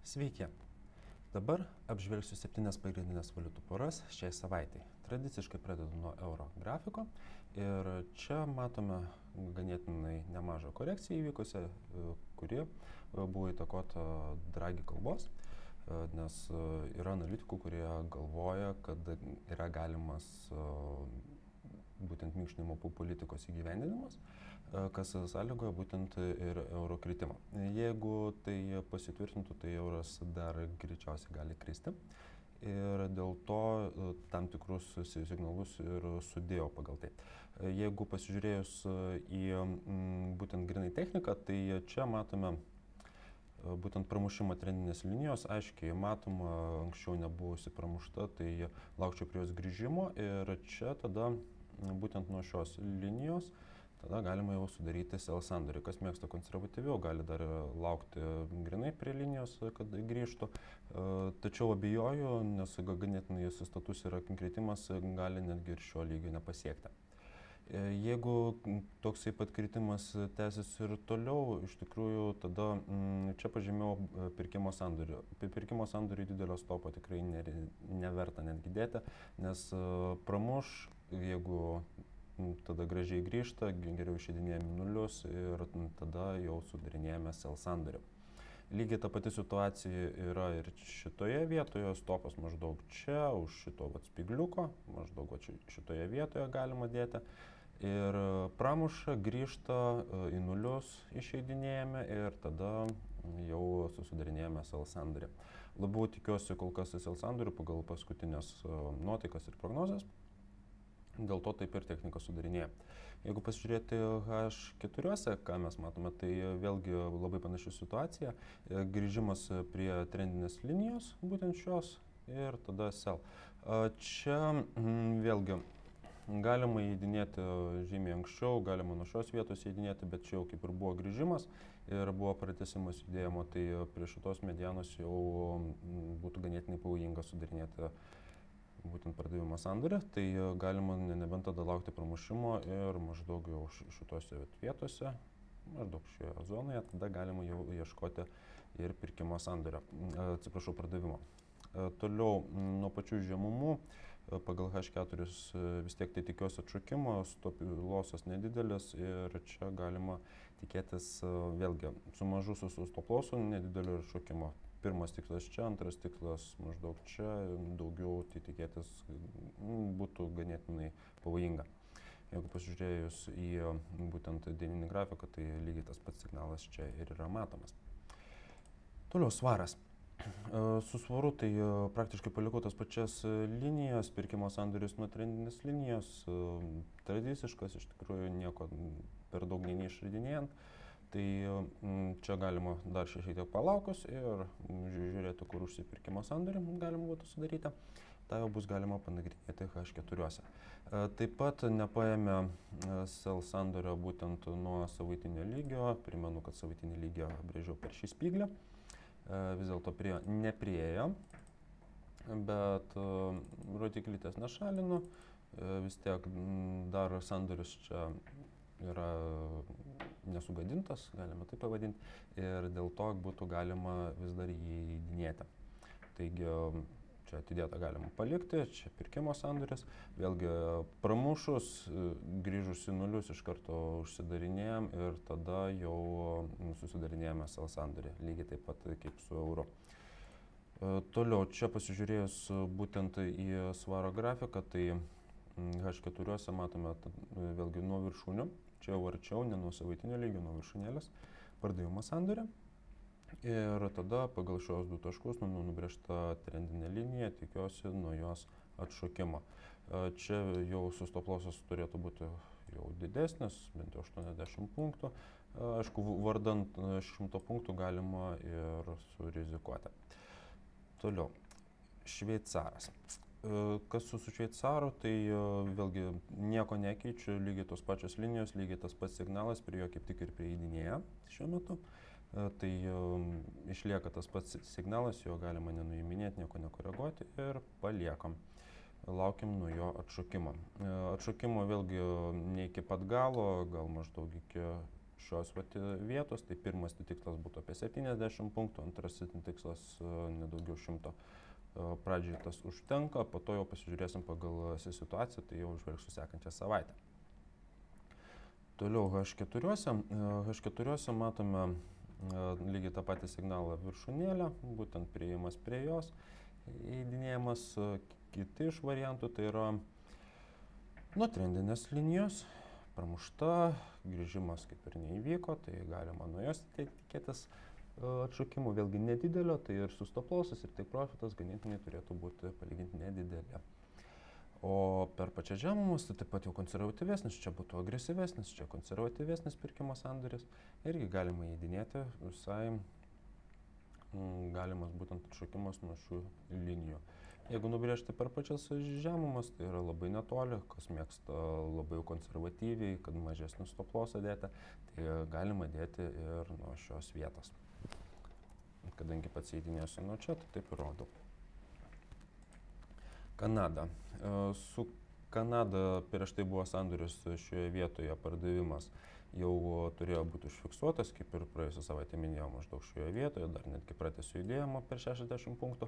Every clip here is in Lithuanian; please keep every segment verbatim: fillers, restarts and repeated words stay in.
Sveiki! Dabar apžvelgsiu septynias pagrindinės valiutų poras šiai savaitai. Tradiciškai pradedu nuo euro grafiko ir čia matome ganėtinai nemažą korekciją įvykusią, kuri buvo įtakota Draghi kalbos, nes yra analitikų, kurie galvoja, kad yra galimas būtent minkštinimo politikos įgyvendinimas, kas sąlygoja būtent ir euro kritimą. Jeigu tai pasitvirtintų, tai euras dar greičiausiai gali kristi ir dėl to tam tikrus signalus ir sudėjo pagal tai. Jeigu pasižiūrėjus į būtent grynai techniką, tai čia matome būtent pramušimą trendinės linijos, aiškiai matoma, anksčiau nebuvusi pramušta, tai laukčiau prie jos grįžimo ir čia tada būtent nuo šios linijos tada galima jau sudaryti sell sandorį. Kas mėgsta konservatyviau, gali dar laukti grinai prie linijos, kad grįžtų. Tačiau abejoju, nes ganėtinai sustatus yra kritimas, gali netgi ir šio lygio nepasiekti. Jeigu toksai pat kritimas tęsis ir toliau, iš tikrųjų tada čia pažymėjau pirkimo sandorį. Pirkimo sandorį didelio stopo tikrai neverta netgi dėti, nes pramuš, jeigu tada gražiai grįžta, geriau išeidinėjame nulius ir tada jau sudarinėjame sell sandorį. Lygiai ta pati situacija yra ir šitoje vietoje, stopas maždaug čia, už šito vat spigliuko, maždaug vat šitoje vietoje galima dėti. Ir pramuša, grįžta į nulius, išeidinėjame ir tada jau susidarinėjame sell sandorį. Labiau tikiuosi kol kas sell sandorį pagal paskutinės nuotaikas ir prognozes. Dėl to taip ir technika sudarinėja. Jeigu pasižiūrėti H keturi, ką mes matome, tai vėlgi labai panaši situacija. Grįžimas prie trendinės linijos, būtent šios, ir tada sell. Čia vėlgi galima įdinėti žymiai anksčiau, galima nuo šios vietos įdinėti, bet čia jau kaip ir buvo grįžimas ir buvo pratęsimas judėjimo, tai prie šitos medianos jau būtų ganėtinai pavojinga sudarinėti būtent pardavimo sandorį, tai galima nebent tada laukti pramušimo ir maždaug jau šitose vietose, maždaug šioje zonoje, tada galima jau ieškoti ir pirkimo sandorio, atsiprašau, pardavimo. Toliau nuo pačių žemumų, pagal H keturi vis tiek tai tikiuosi atšokimo, stop losas nedidelis ir čia galima tikėtis vėlgi su mažu stop losu nedidelio atšokimo. Pirmas tikslas čia, antras tikslas maždaug čia, daugiau tai tikėtis būtų ganėtinai pavojinga. Jeigu pasižiūrėjus į būtent dieninį grafiką, tai lygiai tas pats signalas čia ir yra matomas. Toliau svaras. Su svaru tai praktiškai palikau tas pačias linijas, pirkimo sandoris nuo trendinės linijos, tradiciškas, iš tikrųjų nieko per daug neišradinėjant. Tai čia galima dar šiek tiek palaukus ir žiūrėti, kur užsipirkimo sandorį galima būtų sudaryti. Tai jau bus galima panagrinėti H keturi. Taip pat nepaėmė sell sandorio būtent nuo savaitinio lygio. Primenu, kad savaitinį lygį brėžiau per šį spyglį. Vis dėlto prie nepriėjo, bet rodiklytės nešalinu. Vis tiek dar sandoris čia yra nesugadintas, galima taip pavadinti, ir dėl to būtų galima vis dar jį įdinėti. Taigi čia atidėtą galima palikti, čia pirkimo sandoris, vėlgi pramušus, grįžus į nulius iš karto užsidarinėjom ir tada jau susidarinėjame sell sandorį, lygiai taip pat kaip su euro. Toliau čia pasižiūrėjus būtent į svaro grafiką, tai H keturi matome vėlgi nuo viršūnių, čia jau arčiau, ne nuo savaitinio lygio, nuo viršūnėlės, pardavimo sandorį. Ir tada pagal šios du taškus nu, nubrėžta trendinė linija, tikiuosi nuo jos atšokimo. Čia jau su stop losas turėtų būti jau didesnis, bent jau aštuoniasdešimt punktų. Aišku, vardant šimto punktų galima ir surizikuoti. Toliau, šveicaras. Kas su šveicaru, tai vėlgi nieko nekeičiu, lygiai tos pačios linijos, lygiai tas pats signalas, prie jo kaip tik ir prieidinėja šiuo metu. Tai išlieka tas pats signalas, jo galima nenuiminėti, nieko nekoreguoti ir paliekam. Laukiam nuo jo atšokimo. Atšokimo vėlgi ne iki pat galo, gal maždaug iki šios vat, vietos, tai pirmas tikslas būtų apie septyniasdešimt punktų, antras tikslas nedaugiau šimto. Pradžiai tas užtenka, po to jau pasižiūrėsim pagal situaciją, tai jau žvelgsiu sekančią savaitę. Toliau H keturi. H keturi matome lygiai tą patį signalą viršūnėlę, būtent priėjimas prie jos, įeidinėjimas. Kiti iš variantų tai yra nuo trendinės linijos, pramušta, grįžimas kaip ir neįvyko, tai galima nuo jos tikėtis atšokimų, vėlgi nedidelio, tai ir su stop lossas ir take profitas ganėtinai turėtų būti palyginti nedidelė. O per pačias žemumus tai taip pat jau konservatyvesnis, čia būtų agresyvesnis, čia konservatyvesnis pirkimo sandoris, irgi galima įeidinėti visai galimas būtent atšokimas nuo šių linijų. Jeigu nubrėžti per pačias žemumas, tai yra labai netoli, kas mėgsta labai konservatyviai, kad mažesnį stop lossą dėti, tai galima dėti ir nuo šios vietos. Kadangi pats įeidinėsiu nuo čia, tai taip ir rodau. Kanada. Su Kanada prieš tai buvo sandoris šioje vietoje pardavimas. Jau turėjo būti užfiksuotas, kaip ir praėjusią savaitę minėjau, maždaug šioje vietoje, dar netgi pratęsiu judėjimą per šešiasdešimt punktų,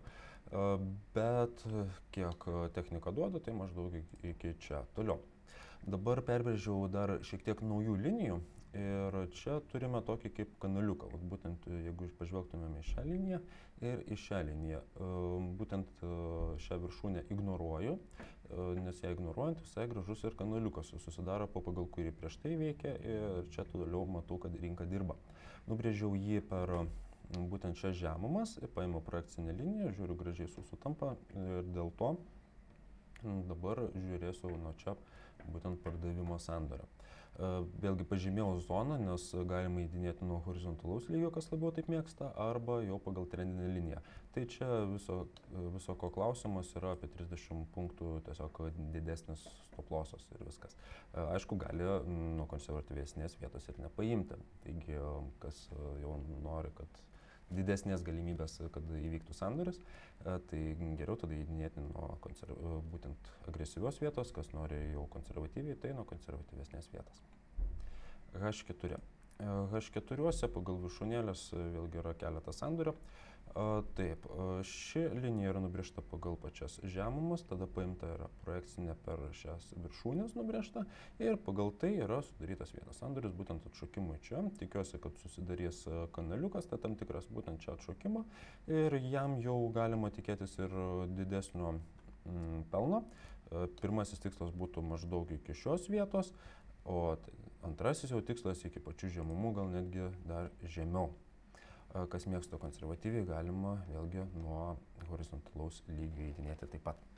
bet kiek technika duoda, tai maždaug iki čia. Toliau. Dabar perbrėžiau dar šiek tiek naujų linijų ir čia turime tokį kaip kanaliuką, būtent jeigu pažvelgtumėme į šią liniją ir į šią liniją, būtent šią viršūnę ignoruoju, nes ją ignoruojant visai gražus ir kanaliukas susidaro, po pagal kurį prieš tai veikia ir čia toliau matau, kad rinka dirba. Nubrėžiau jį per būtent šias žemumas, paėmiau projekcinę liniją, žiūriu gražiai sutampa ir dėl to dabar žiūrėsiu nuo čia būtent pardavimo sandorio. Vėlgi pažymėjau zoną, nes galima įdinėti nuo horizontalaus lygio, kas labiau taip mėgsta, arba jau pagal trendinę liniją. Tai čia viso, viso ko klausimas yra apie trisdešimt punktų tiesiog didesnis stop lossas ir viskas. Aišku, gali nuo konservatyvesnės vietos ir nepaimti. Taigi, kas jau nori, kad didesnės galimybės, kad įvyktų sandoris, tai geriau tada įdinėti nuo būtent agresyvios vietos, kas nori jau konservatyviai, tai nuo konservatyvesnės vietos. H keturi. H keturi pagal viršūnėlės vėlgi yra keletas sandorio. Taip, ši linija yra nubrėžta pagal pačias žemumas, tada paimta yra projekcinė per šias viršūnės nubrėžta ir pagal tai yra sudarytas vienas sandoris, būtent atšokimui čia. Tikiuosi, kad susidarys kanaliukas, tai tam tikras būtent čia atšokimo ir jam jau galima tikėtis ir didesnio mm, pelno. Pirmasis tikslas būtų maždaug iki šios vietos, o antrasis jau tikslas iki pačių žemumų, gal netgi dar žemiau. Kas mėgsta konservatyviai, galima vėlgi nuo horizontalaus lygio įdinėti taip pat.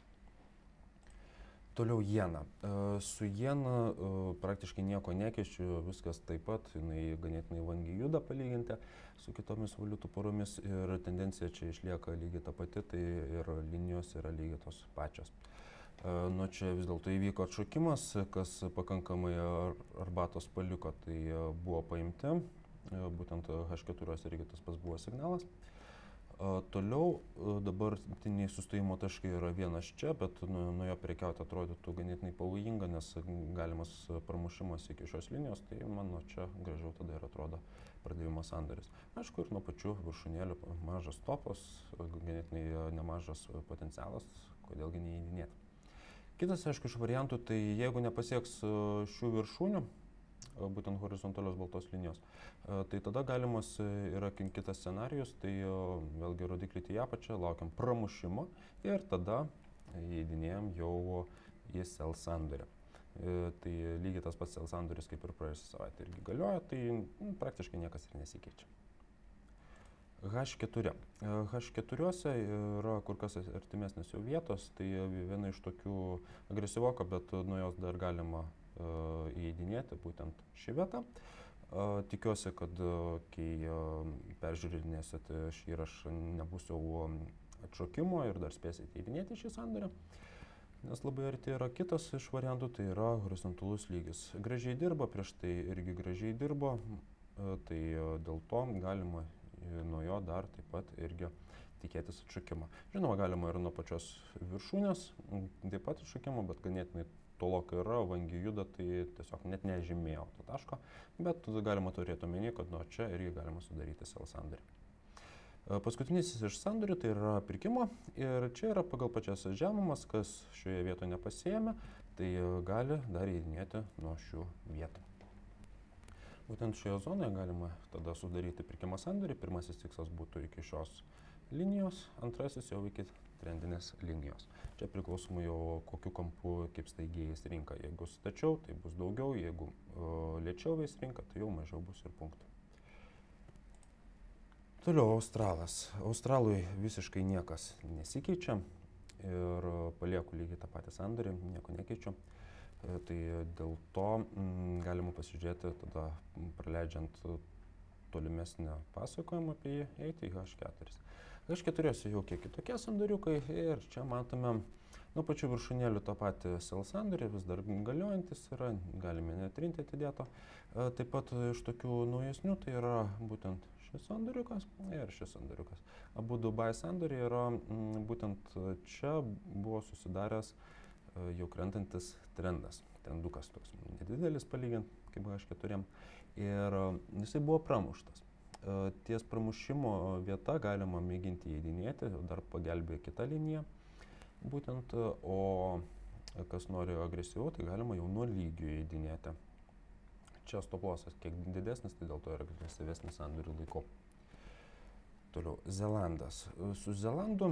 Toliau jena. Su jena praktiškai nieko nekeičiu, viskas taip pat, jinai ganėtinai vangiai juda palyginti su kitomis valiutų poromis ir tendencija čia išlieka lygiai ta pati, tai ir linijos yra lygiai tos pačios. Nu čia vis dėlto įvyko atšokimas, kas pakankamai arbatos paliko, tai buvo paimti. Būtent H keturi irgi tas pats buvo signalas. Toliau dabartiniai sustojimo taškai yra vienas čia, bet nuo jo prekiauti atrodytų ganėtinai pavojinga, nes galimas pramušimas iki šios linijos, tai mano čia gražiau tada ir atrodo pardavimo sandoris. Aišku, ir nuo pačių viršūnėlių mažas topas, ganėtinai nemažas potencialas, kodėlgi neįdinėti. Kitas, aišku, iš variantų, tai jeigu nepasieks šių viršūnių, būtent horizontalios baltos linijos, tai tada galimas yra kitas scenarijus, tai vėlgi rodiklį į apačią, laukiam pramušimo ir tada įeidinėjom jau į sell sandorį. Tai lygiai tas pats sell sandoris kaip ir praėjusią savaitę irgi galioja, tai nu, praktiškai niekas ir nesikeičia. H keturi. H keturi yra kur kas artimesnės jau vietos, tai viena iš tokių agresyvoko, bet nuo jos dar galima įeidinėti būtent šį vietą. Tikiuosi, kad kai peržiūrinėsit šį įrašą nebus jau atšokimo ir dar spėsite įeidinėti šį sandorį, nes labai arti yra kitas iš variantų, tai yra horizontalus lygis. Gražiai dirba, prieš tai irgi gražiai dirbo, tai dėl to galima nuo jo dar taip pat irgi tikėtis atšokimo. Žinoma, galima ir nuo pačios viršūnės taip pat atšokimo, bet ganėtinai tolokai yra, vangiai juda, tai tiesiog net nežymėjau to taško, bet galima turėti omeny, kad nuo čia irgi galima sudaryti sell sandorį. Paskutinis iš sandorių tai yra pirkimo ir čia yra pagal pačias žemumas, kas šioje vietoje nepasiėmė, tai gali dar įeidinėti nuo šių vietų. Būtent šioje zonoje galima tada sudaryti pirkimo sandorį. Pirmasis tikslas būtų iki šios linijos, antrasis jau iki trendinės linijos. Čia priklausomai jau kokiu kampu, kaip staigiai eis rinka. Jeigu stačiau, tai bus daugiau, jeigu o, lėčiau eis rinka, tai jau mažiau bus ir punktų. Toliau Australas. Australui visiškai niekas nesikeičia ir palieku lygiai tą patį sandorį, nieko nekeičiu. Tai dėl to m, galima pasižiūrėti, tada praleidžiant tolimesnį pasakojimą apie jį, eiti į H keturi. H keturi jau kiek kitokie sandoriukai ir čia matome nuo pačių viršūnėlių tą patį sell sandorį, vis dar galiojantis yra, galime netrinti atidėto. Taip pat iš tokių naujesnių tai yra būtent šis sandoriukas ir šis sandoriukas. Abu du buy sandoriai yra m, būtent čia buvo susidaręs jau krentantis trendas, trendukas toks nedidelis palygint kaip H keturi ir jisai buvo pramuštas. Ties pramušimo vieta galima mėginti įeidinėti, dar pagelbėjo kita linija būtent, o kas nori agresyviau, tai galima jau nuo lygių įeidinėti. Čia stop lossas kiek didesnis, tai dėl to yra agresyvesnis sandorių laiku. Toliau, Zelandas. Su Zelandu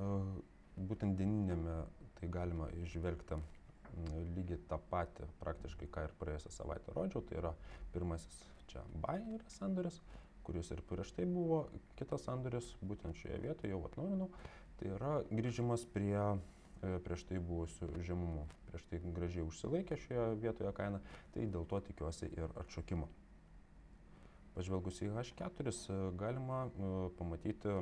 būtent dieninėme tai galima išvelgti lygiai tą patį praktiškai, ką ir praėjusią savaitę rodžiau. Tai yra pirmasis čia buy yra sandoris, kuris ir prieš tai buvo. Kitas sandoris būtent šioje vietoje jau atnaujinau. Tai yra grįžimas prie prieš tai buvusių žemumų. Prieš tai gražiai užsilaikė šioje vietoje kaina, tai dėl to tikiuosi ir atšokimo. Pažvelgus į H keturi galima pamatyti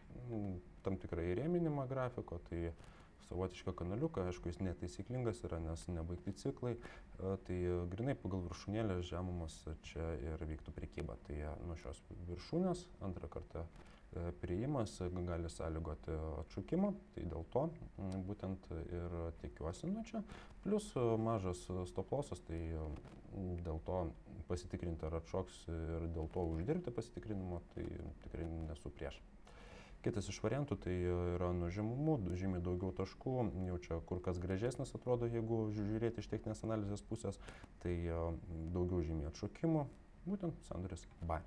tam tikrą įrėminimą grafiko, tai savotišką kanaliuką, aišku, jis netaisyklingas yra, nes nebaigti ciklai, tai grinai pagal viršūnėlės žemumas čia ir vyktų prekyba. Tai nuo šios viršūnės antrą kartą priėjimas gali sąlygoti atšokimą, tai dėl to būtent ir tikiuosi nuo čia. Plus mažas stop lossas, tai dėl to pasitikrinti ar atšoks ir dėl to uždirbti pasitikrinimo, tai tikrai nesu prieš. Kitas iš variantų tai yra nuo žemumų, žymiai daugiau taškų, jau čia kur kas gražesnis atrodo, jeigu žiūrėti iš techninės analizės pusės, tai daugiau žymiai atšokimo, būtent sandoris buy.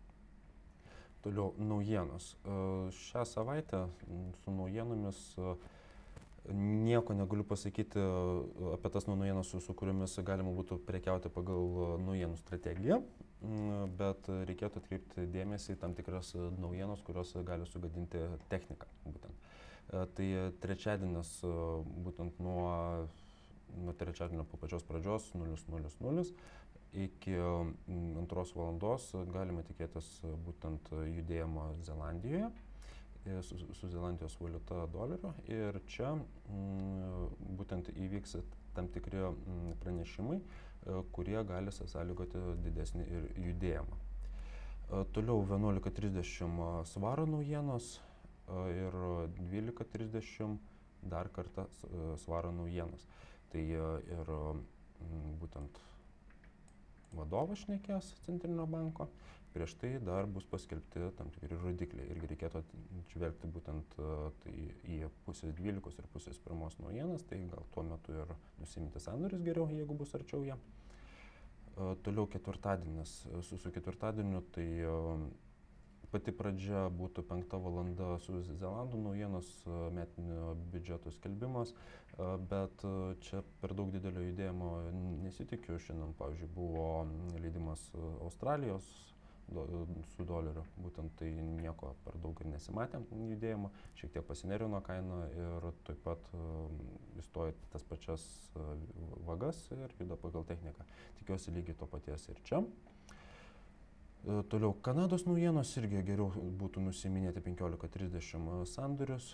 Toliau naujienos. Šią savaitę su naujienomis nieko negaliu pasakyti apie tas naujienas, su, su kuriomis galima būtų prekiauti pagal naujienų strategiją, bet reikėtų atkreipti dėmesį į tam tikras naujienos, kurios gali sugadinti techniką. Būtent. Tai trečiadienis būtent nuo, nuo trečiadienio po pačios pradžios nulis nulis nulis iki antros valandos galime tikėtis būtent judėjimo Zelandijoje su, su Zelandijos valiuta doleriu ir čia m, būtent įvyks tam tikri m, pranešimai, kurie gali sąlygoti didesnį ir judėjimą. Toliau vienuolika trisdešimt svaro naujienos ir dvylika trisdešimt dar kartą svaro naujienos. Tai ir būtent vadovas šnekės Centrinio banko, prieš tai dar bus paskelbti tam tikri rodikliai. Irgi reikėtų žvelgti būtent tai į pusės dvylikos ir pusės pirmos naujienas, tai gal tuo metu ir nusiimti sandoris geriau, jeigu bus arčiau jie. Toliau ketvirtadienis. Su, su ketvirtadieniu tai pati pradžia būtų penkta valanda su Zelandų naujienos metinio biudžeto skelbimas, bet čia per daug didelio judėjimo nesitikiu. Šiandien, pavyzdžiui, buvo leidimas Australijos do, su doleriu, būtent tai nieko per daug ir nesimatė judėjimo, šiek tiek pasinervino kaina ir taip pat įstojo tas pačias vagas ir juda pagal techniką. Tikiuosi lygiai to paties ir čia. Toliau Kanados naujienos irgi geriau būtų nusiminėti penkiolika trisdešimt sandorius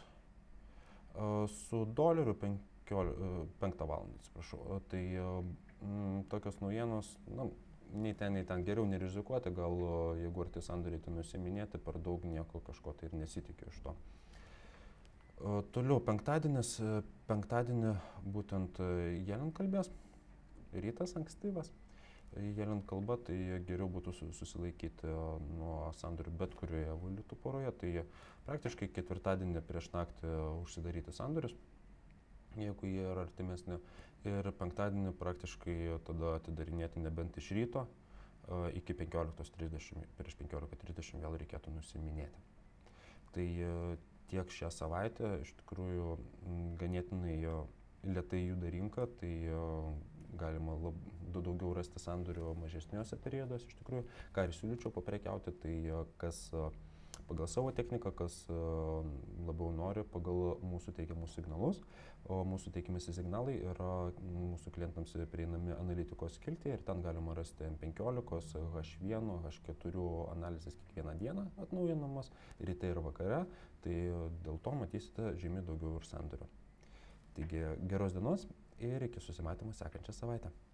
su doleriu penktą valandą, atsiprašau. Tai m, tokios naujienos, na, nei ten, nei ten geriau nerizikuoti, gal jeigu arti sandoriai tai nusiminėti, per daug nieko kažko tai ir nesitikiu iš to. O, toliau penktadienis, penktadienį būtent Jelin kalbės, rytas ankstyvas. Jelin kalba, tai geriau būtų susilaikyti nuo sandorių bet kurioje valiutų poroje, tai praktiškai ketvirtadienį prieš naktį užsidaryti sandorius, jeigu jie yra artimesni, ir penktadienį praktiškai tada atidarinėti nebent iš ryto iki penkioliktos trisdešimt, prieš penkiolika trisdešimt vėl reikėtų nusiminėti. Tai tiek šią savaitę iš tikrųjų ganėtinai lėtai juda rinka, tai galima lab, daugiau rasti sandorių mažesniuose perioduose iš tikrųjų. Ką ir siūlyčiau paprekiauti, tai kas pagal savo techniką, kas labiau nori pagal mūsų teikiamus signalus, o mūsų teikiamisi signalai yra mūsų klientams prieinami analitikos skiltyje ir ten galima rasti M penkiolika, H vienas, H keturi analizės kiekvieną dieną atnaujinamos, ryte ir vakare, tai dėl to matysite žymiai daugiau ir sandorių. Taigi geros dienos ir iki susimatymo sekančią savaitę.